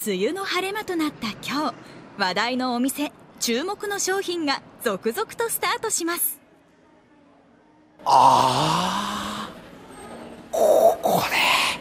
梅雨の晴れ間となった今日、話題のお店、注目の商品が続々とスタートします。 ここね、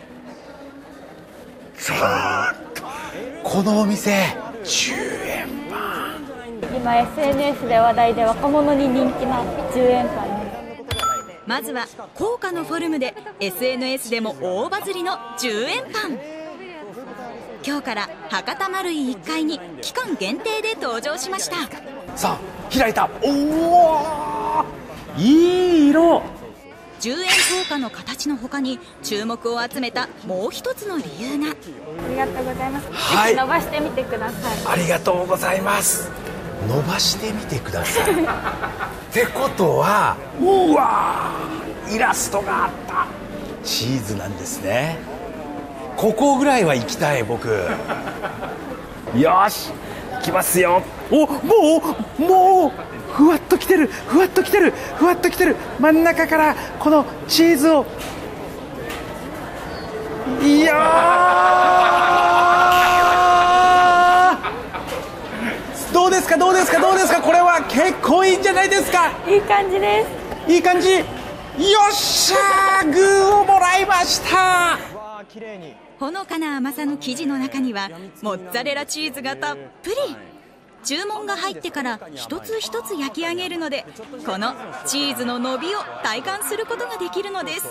ちょっとこのお店10円パン、 今 SNS で話題で若者に人気な10円パン。 まずは高価のフォルムで SNS でも大バズりの10円パン。今日から博多丸井1階に期間限定で登場しました。 さあ開いた。おお、いい色。 10円硬貨の形の他に注目を集めたもう一つの理由が。 ありがとうございます、 はい、 伸ばしてみてください。 ありがとうございます。伸ばしてみてくださいってことは、うわー、イラストがあった。チーズなんですね。ここぐらいは行きたい僕。よし行きますよ。お、もうふわっときてる、ふわっときてる、ふわっときてる。真ん中からこのチーズを、いやー、どうですかどうですかどうですか。これは結構いいんじゃないですか。 いい感じです。 いい感じ。よっしゃー、グーをもらいました。 ほのかな甘さの生地の中にはモッツァレラチーズがたっぷり。注文が入ってから一つ一つ焼き上げるので、このチーズの伸びを体感することができるのです。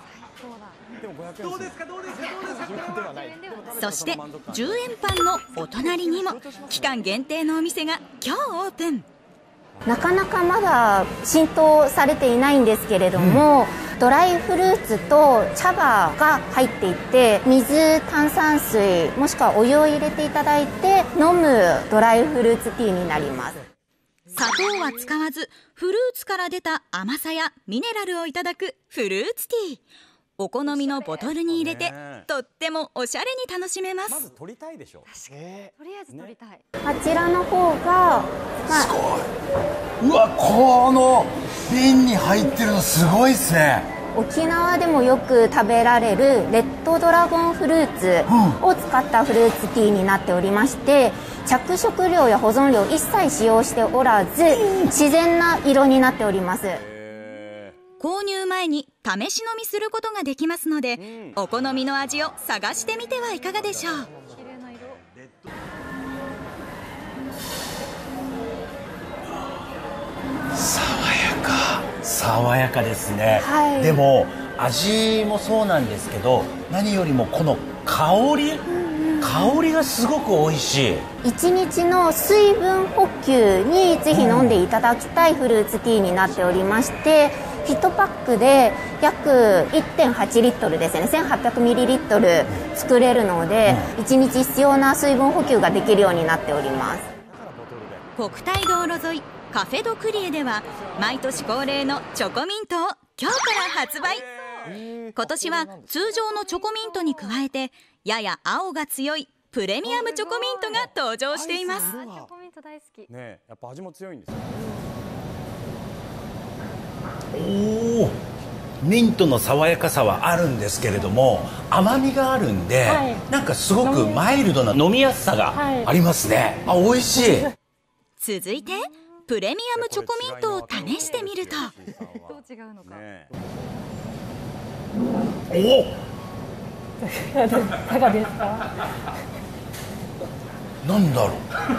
そして10円パンのお隣にも期間限定のお店が今日オープン。 なかなかまだ浸透されていないんですけれども、ドライフルーツと茶葉が入っていて、水、炭酸水もしくはお湯を入れていただいて飲むドライフルーツティーになります。 砂糖は使わず、フルーツから出た甘さやミネラルをいただくフルーツティー。お好みのボトルに入れて、とってもおしゃれに楽しめます。 まず取りたいでしょ。 とりあえず取りたい。あちらの方が、 すごい。うわ、この瓶に入ってるのすごいですね。 沖縄でもよく食べられるレッドドラゴンフルーツを使ったフルーツティーになっておりまして、着色料や保存料一切使用しておらず、自然な色になっております。 購入前に試し飲みすることができますので、お好みの味を探してみてはいかがでしょう。 爽やかですね、 はい、 でも味もそうなんですけど、何よりもこの香りがすごく美味しい。 一日の水分補給にぜひ飲んでいただきたいフルーツティーになっておりまして、1パックで約 1.8 リットルですね、1800ミリリットル作れるので、1日必要な水分補給ができるようになっております。 国体道路沿いカフェドクリエでは毎年恒例のチョコミントを今日から発売。今年は通常のチョコミントに加えてやや青が強いプレミアムチョコミントが登場しています。 チョコミント大好きね、やっぱ味も強いんですよ。 おお、ミントの爽やかさはあるんですけれども、甘みがあるんで、 はい、 なんかすごくマイルドな飲みやすさがありますね、はい、美味しい。 続いてプレミアムチョコミントを試してみると、 どう違うのか、 おお、 いかがですか。 なんだろう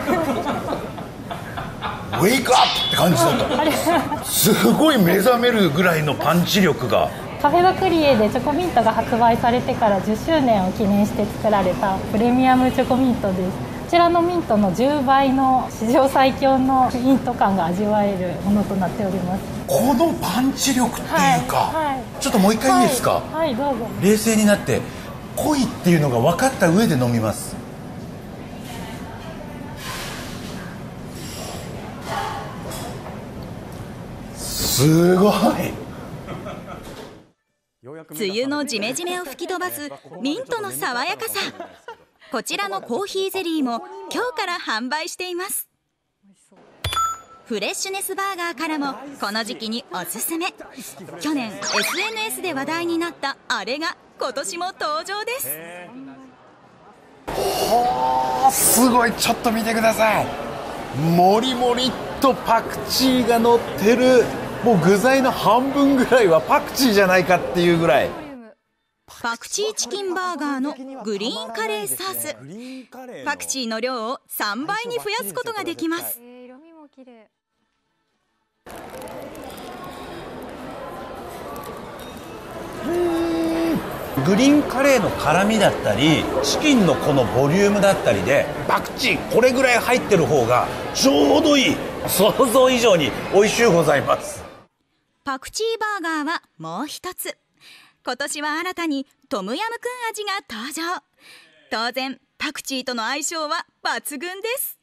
ウェイクアップって感じだった。すごい目覚めるぐらいのパンチ力が。 カフェドクリエでチョコミントが発売されてから10周年を記念して作られたプレミアムチョコミントです。こちらのミントの10倍の史上最強のミント感が味わえるものとなっております。 このパンチ力っていうか、はい、ちょっともう一回いいですか。 はい、どうぞ。 冷静になって濃いっていうのが分かった上で飲みます。すごい。 梅雨のジメジメを吹き飛ばすミントの爽やかさ。こちらのコーヒーゼリーも今日から販売しています。フレッシュネスバーガーからもこの時期におすすめ。去年 SNS で話題になったあれが今年も登場です。 はすごい。ちょっと見てください。もりもりっとパクチーが乗ってる。もう具材の半分ぐらいはパクチーじゃないかっていうぐらい。 パクチーチキンバーガーのグリーンカレーサース。パクチーの量を3倍に増やすことができます。 色味も綺麗。 グリーンカレーの辛みだったり、チキンのこのボリュームだったりで、パクチーこれぐらい入ってる方がちょうどいい。想像以上に美味しゅうございます。 パクチーバーガーはもう一つ。今年は新たにトムヤムクン味が登場。当然パクチーとの相性は抜群です。